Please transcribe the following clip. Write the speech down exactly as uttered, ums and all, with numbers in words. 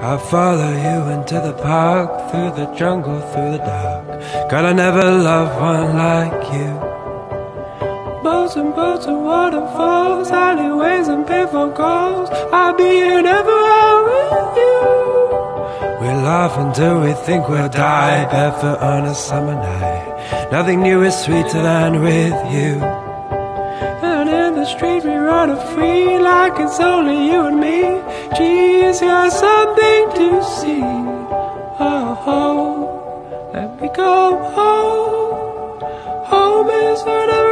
I'll follow you into the park, through the jungle, through the dark. God, I never loved one like you. Boats and boats and waterfalls, alleyways and payphone calls. I'll be here everywhere with you. We laugh until we think we'll die, barefoot on a summer night. Nothing new is sweeter than with you. And in the street we run free, like it's only you and me. Geez, you're something to see. Oh, oh, let me go home. Home is where